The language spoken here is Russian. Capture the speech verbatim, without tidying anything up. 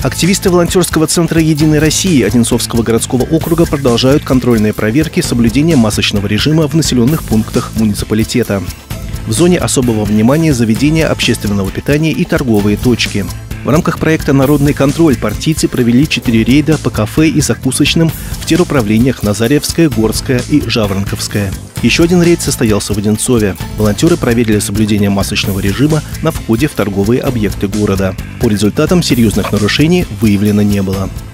Активисты волонтерского центра «Единой России» Одинцовского городского округа продолжают контрольные проверки соблюдения масочного режима в населенных пунктах муниципалитета. В зоне особого внимания заведения общественного питания и торговые точки. В рамках проекта «Народный контроль» партийцы провели четыре рейда по кафе и закусочным в теруправлениях Назаревское, Горское и Жаворонковское. Еще один рейд состоялся в Одинцове. Волонтеры проверили соблюдение масочного режима на входе в торговые объекты города. По результатам серьезных нарушений выявлено не было.